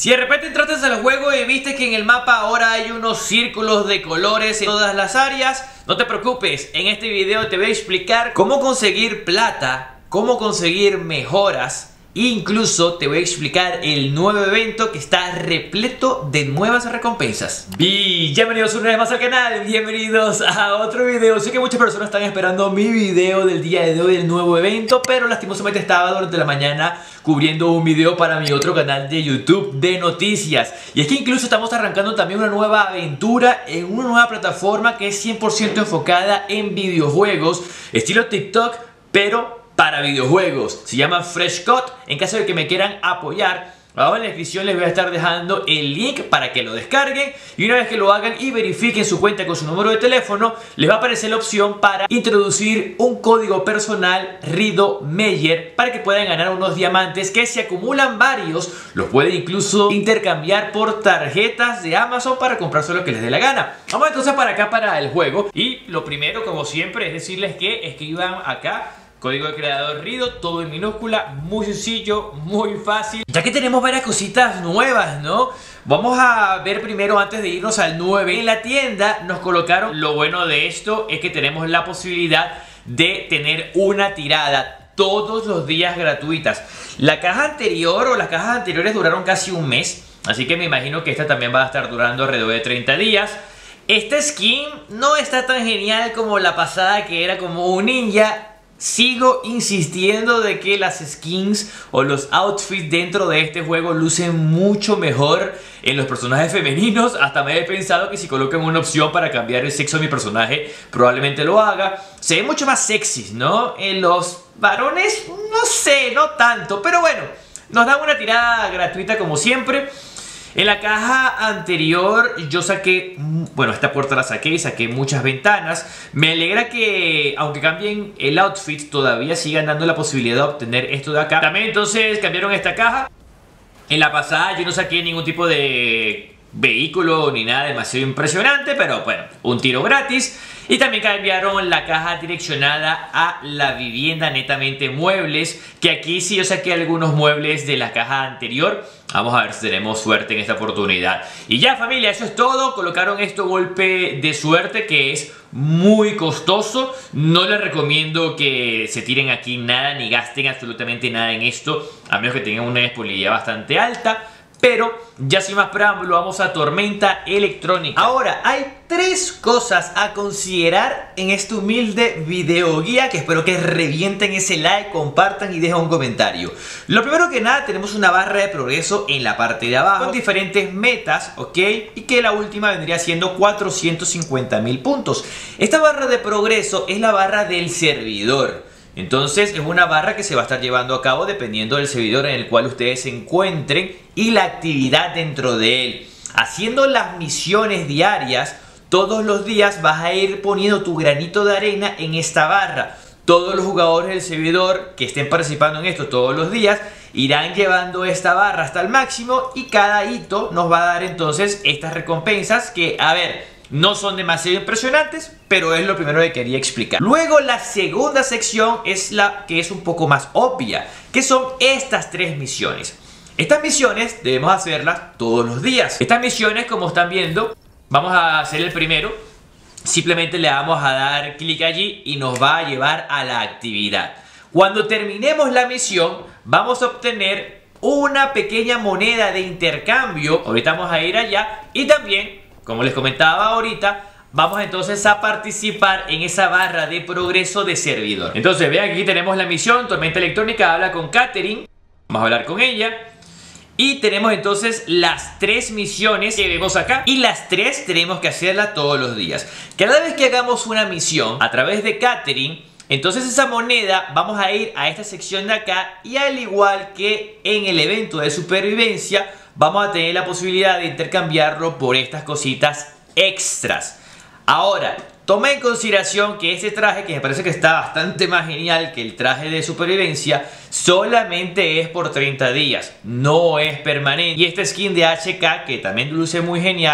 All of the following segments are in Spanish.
Si de repente entraste al juego y viste que en el mapa ahora hay unos círculos de colores en todas las áreas, no te preocupes, en este video te voy a explicar cómo conseguir plata, cómo conseguir mejoras. Incluso te voy a explicar el nuevo evento que está repleto de nuevas recompensas. Bienvenidos una vez más al canal, bienvenidos a otro video. Sé que muchas personas están esperando mi video del día de hoy, del nuevo evento, pero lastimosamente estaba durante la mañana cubriendo un video para mi otro canal de YouTube de noticias. Y es que incluso estamos arrancando también una nueva aventura en una nueva plataforma que es 100% enfocada en videojuegos, estilo TikTok, pero para videojuegos. Se llama Freshcut. En caso de que me quieran apoyar, abajo en la descripción les voy a estar dejando el link para que lo descarguen, y una vez que lo hagan y verifiquen su cuenta con su número de teléfono, les va a aparecer la opción para introducir un código personal Rido Meyer para que puedan ganar unos diamantes que si acumulan varios los pueden incluso intercambiar por tarjetas de Amazon para comprarse lo que les dé la gana. Vamos entonces para acá, para el juego, y lo primero, como siempre, es decirles que escriban acá código de creador Rido, todo en minúscula, muy sencillo, muy fácil. Ya que tenemos varias cositas nuevas, ¿no? Vamos a ver primero, antes de irnos al 9, en la tienda nos colocaron, lo bueno de esto es que tenemos la posibilidad de tener una tirada todos los días gratuitas. La caja anterior o las cajas anteriores duraron casi un mes, así que me imagino que esta también va a estar durando alrededor de 30 días. Esta skin no está tan genial como la pasada, que era como un ninja. Sigo insistiendo de que las skins o los outfits dentro de este juego lucen mucho mejor en los personajes femeninos. Hasta me he pensado que si colocan una opción para cambiar el sexo de mi personaje, probablemente lo haga. Se ven mucho más sexys, ¿no? En los varones, no sé, no tanto. Pero bueno, nos dan una tirada gratuita como siempre. En la caja anterior yo saqué, bueno, esta puerta la saqué y saqué muchas ventanas. Me alegra que, aunque cambien el outfit, todavía sigan dando la posibilidad de obtener esto de acá. También entonces cambiaron esta caja. En la pasada yo no saqué ningún tipo de vehículo ni nada demasiado impresionante, pero bueno, un tiro gratis. Y también cambiaron la caja direccionada a la vivienda, netamente muebles, que aquí sí yo saqué algunos muebles de la caja anterior. Vamos a ver si tenemos suerte en esta oportunidad. Y ya, familia, eso es todo. Colocaron esto golpe de suerte, que es muy costoso. No les recomiendo que se tiren aquí nada ni gasten absolutamente nada en esto, a menos que tengan una disponibilidad bastante alta. Pero ya sin más preámbulo, vamos a tormenta electrónica. Ahora, hay tres cosas a considerar en este humilde video guía, que espero que revienten ese like, compartan y dejen un comentario. Lo primero que nada, tenemos una barra de progreso en la parte de abajo con diferentes metas, ¿ok? Y que la última vendría siendo 450.000 puntos. Esta barra de progreso es la barra del servidor. Entonces es una barra que se va a estar llevando a cabo dependiendo del servidor en el cual ustedes se encuentren y la actividad dentro de él. Haciendo las misiones diarias, todos los días vas a ir poniendo tu granito de arena en esta barra. Todos los jugadores del servidor que estén participando en esto todos los días irán llevando esta barra hasta el máximo, y cada hito nos va a dar entonces estas recompensas que, a ver, no son demasiado impresionantes, pero es lo primero que quería explicar. Luego la segunda sección es la que es un poco más obvia, que son estas tres misiones. Estas misiones debemos hacerlas todos los días. Estas misiones, como están viendo, vamos a hacer el primero. Simplemente le vamos a dar clic allí y nos va a llevar a la actividad. Cuando terminemos la misión, vamos a obtener una pequeña moneda de intercambio. Ahorita vamos a ir allá, y también, como les comentaba ahorita, vamos entonces a participar en esa barra de progreso de servidor. Entonces vean, aquí tenemos la misión tormenta electrónica, habla con Catherine. Vamos a hablar con ella. Y tenemos entonces las tres misiones que vemos acá, y las tres tenemos que hacerlas todos los días. Cada vez que hagamos una misión a través de Catherine, entonces esa moneda vamos a ir a esta sección de acá, y al igual que en el evento de supervivencia, vamos a tener la posibilidad de intercambiarlo por estas cositas extras. Ahora, toma en consideración que este traje, que me parece que está bastante más genial que el traje de supervivencia, solamente es por 30 días, no es permanente. Y esta skin de HK, que también luce muy genial,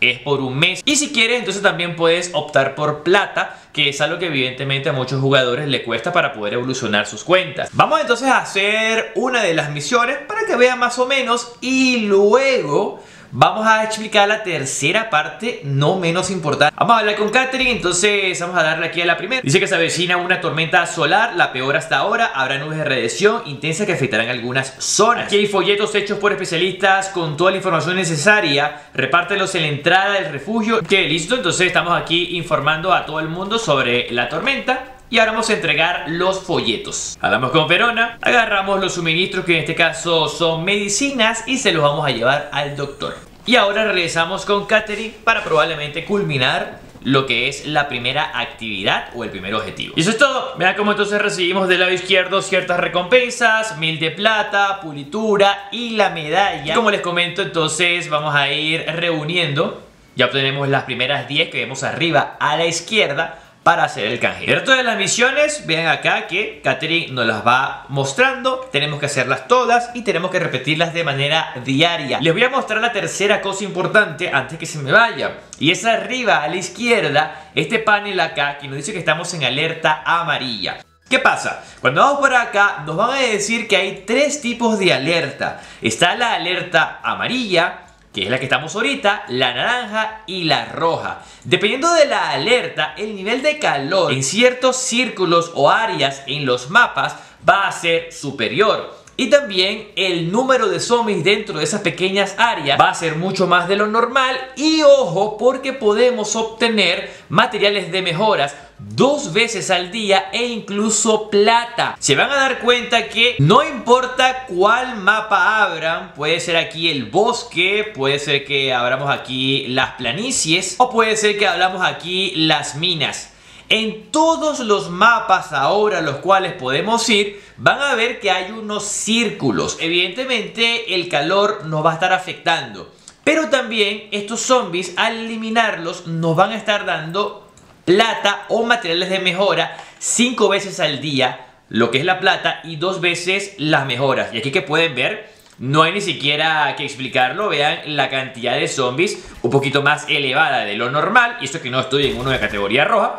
es por un mes. Y si quieres, entonces también puedes optar por plata, que es algo que evidentemente a muchos jugadores le cuesta para poder evolucionar sus cuentas. Vamos entonces a hacer una de las misiones para que vean más o menos, y luego vamos a explicar la tercera parte, no menos importante. Vamos a hablar con Catherine, entonces vamos a darle aquí a la primera. Dice que se avecina una tormenta solar, la peor hasta ahora. Habrá nubes de radiación intensa que afectarán algunas zonas. Aquí hay folletos hechos por especialistas con toda la información necesaria. Repártelos en la entrada del refugio. Ok, listo, entonces estamos aquí informando a todo el mundo sobre la tormenta. Y ahora vamos a entregar los folletos. Hablamos con Verona, agarramos los suministros, que en este caso son medicinas, y se los vamos a llevar al doctor. Y ahora regresamos con Catherine para probablemente culminar lo que es la primera actividad o el primer objetivo. Y eso es todo. Vean cómo entonces recibimos del lado izquierdo ciertas recompensas: 1000 de plata, pulitura y la medalla. Como les comento, entonces vamos a ir reuniendo. Ya obtenemos las primeras 10 que vemos arriba a la izquierda para hacer el canje. El resto de las misiones, vean acá que Catherine nos las va mostrando. Tenemos que hacerlas todas y tenemos que repetirlas de manera diaria. Les voy a mostrar la tercera cosa importante antes que se me vaya, y es arriba a la izquierda, este panel acá que nos dice que estamos en alerta amarilla. ¿Qué pasa? Cuando vamos por acá nos van a decir que hay 3 tipos de alerta. Está la alerta amarilla, que es la que estamos ahorita, la naranja y la roja. Dependiendo de la alerta, el nivel de calor en ciertos círculos o áreas en los mapas va a ser superior. Y también el número de zombies dentro de esas pequeñas áreas va a ser mucho más de lo normal. Y ojo, porque podemos obtener materiales de mejoras 2 veces al día e incluso plata. Se van a dar cuenta que no importa cuál mapa abran, puede ser aquí el bosque, puede ser que abramos aquí las planicies, o puede ser que abramos aquí las minas. En todos los mapas ahora los cuales podemos ir, van a ver que hay unos círculos. Evidentemente el calor nos va a estar afectando, pero también estos zombies, al eliminarlos, nos van a estar dando plata o materiales de mejora 5 veces al día, lo que es la plata, y 2 veces las mejoras. Y aquí que pueden ver, no hay ni siquiera que explicarlo. Vean la cantidad de zombies un poquito más elevada de lo normal, y esto que no estoy en uno de categoría roja.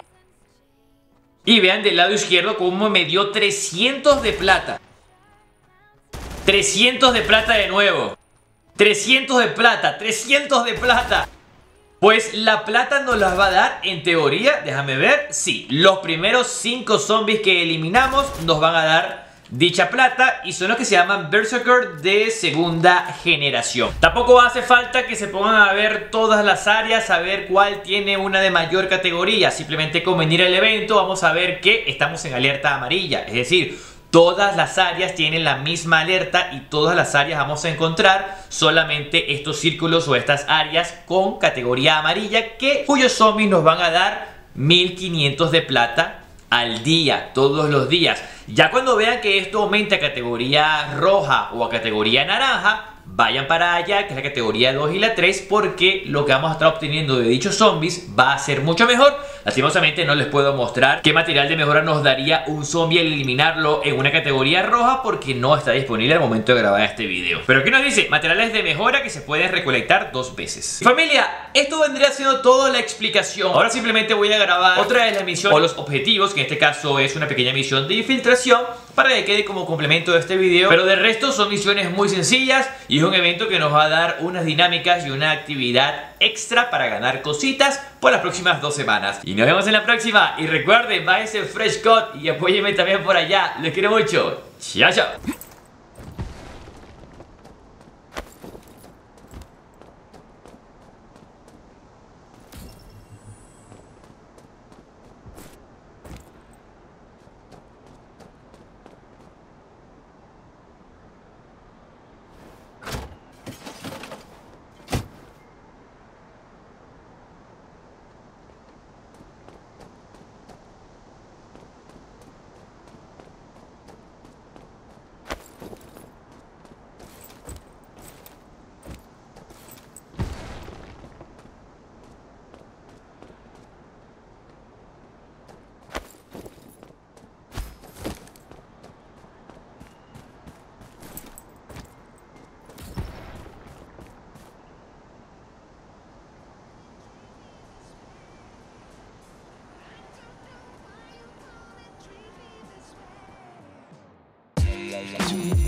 Y vean del lado izquierdo cómo me dio 300 de plata. 300 de plata de nuevo. 300 de plata, 300 de plata. Pues la plata nos las va a dar, en teoría, déjame ver, sí, los primeros 5 zombies que eliminamos nos van a dar dicha plata, y son los que se llaman Berserker de segunda generación. Tampoco hace falta que se pongan a ver todas las áreas, a ver cuál tiene una de mayor categoría. Simplemente con venir al evento vamos a ver que estamos en alerta amarilla, es decir, todas las áreas tienen la misma alerta y todas las áreas vamos a encontrar solamente estos círculos o estas áreas con categoría amarilla, cuyos zombies nos van a dar 1500 de plata al día, todos los días. Ya cuando vean que esto aumenta a categoría roja o a categoría naranja, vayan para allá, que es la categoría 2 y la 3, porque lo que vamos a estar obteniendo de dichos zombies va a ser mucho mejor. Lastimosamente no les puedo mostrar qué material de mejora nos daría un zombie al eliminarlo en una categoría roja, porque no está disponible al momento de grabar este video. Pero aquí nos dice materiales de mejora que se pueden recolectar 2 veces. Familia, esto vendría siendo toda la explicación. Ahora simplemente voy a grabar otra de las misiones o los objetivos, que en este caso es una pequeña misión de infiltración, para que quede como complemento de este video. Pero de resto son misiones muy sencillas y es un evento que nos va a dar unas dinámicas y una actividad extra para ganar cositas por las próximas 2 semanas. Y nos vemos en la próxima. Y recuerden, váyanse Fresh Cut y apóyenme también por allá. Les quiero mucho. Chao, chao. like that.